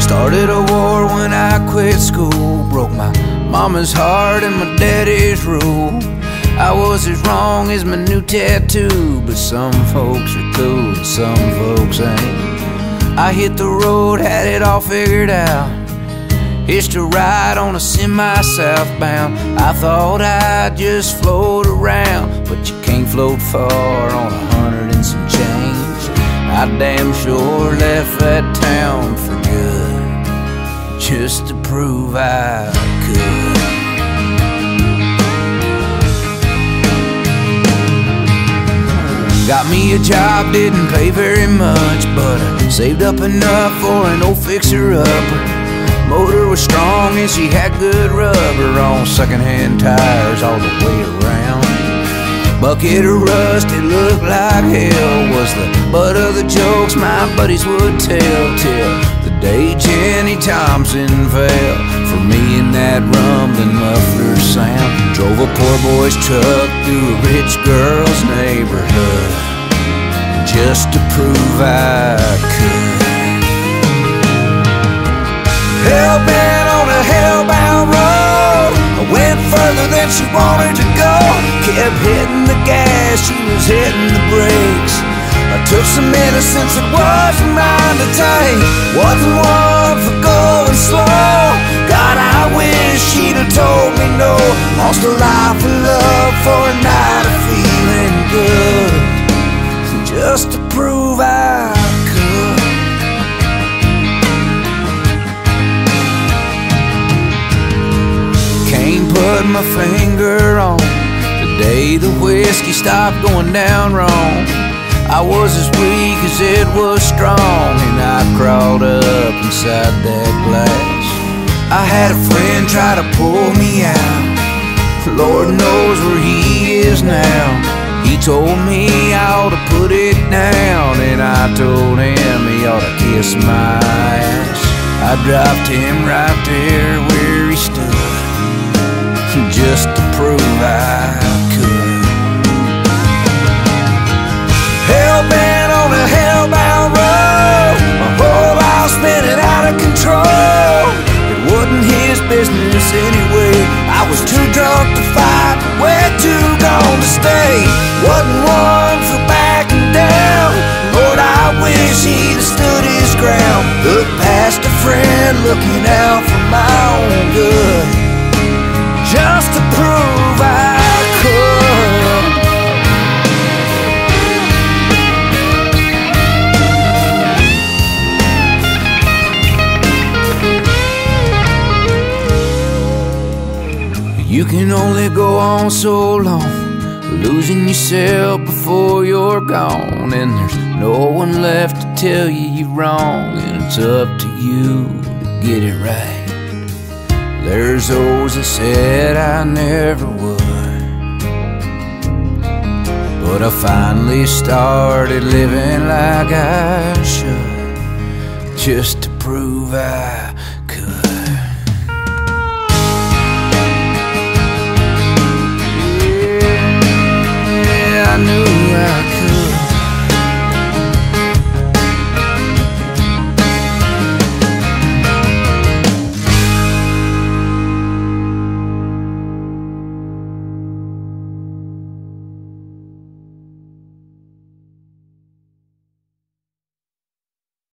Started a war when I quit school, broke my mama's heart and my daddy's rule. I was as wrong as my new tattoo, but some folks are cool and some folks ain't. I hit the road, had it all figured out, hitched a ride on a semi southbound. I thought I'd just float around, but you can't float far on 100 and some change. I damn sure left that town for good, just to prove I could. Got me a job, didn't pay very much, but I saved up enough for an old fixer-upper. Motor was strong and she had good rubber on secondhand tires all the way around. Bucket of rust, it looked like hell, was the butt of the jokes my buddies would tell, till the day Jenny Thompson fell for me in that rumbling muffler sound. Drove a poor boy's truck through a rich girl's neighborhood, just to prove I could. Hell-bent on a hell-bound road, I went further than she wanted to go. Kept hitting the gas, she was hitting the brakes. I took some innocence that wasn't mine to take. Wasn't one for going slow. God, I wish she'd have told me no. Lost a life of love for a night of feeling good, just to prove I could. Can't put my finger on the day the whiskey stopped going down wrong. I was as weak as it was strong, and I crawled up inside that glass. I had a friend try to pull me out, Lord knows where he is now. He told me I ought to put it down, and I told him he ought to kiss my ass. I dropped him right there where he stood, just to prove I could. Hell-bent on a hell-bound road, my whole life spinning out of control. It wasn't his business anyway. I was too drunk to fight, way too gone to stay. Wasn't one for backing down. Lord, I wish he'd have stood his ground. Looked past a friend, looking out for my own good, just to prove I could. You can only go on so long, losing yourself before you're gone, and there's no one left to tell you you're wrong, and it's up to you to get it right. There's those that said I never would, but I finally started living like I should, just to prove I could.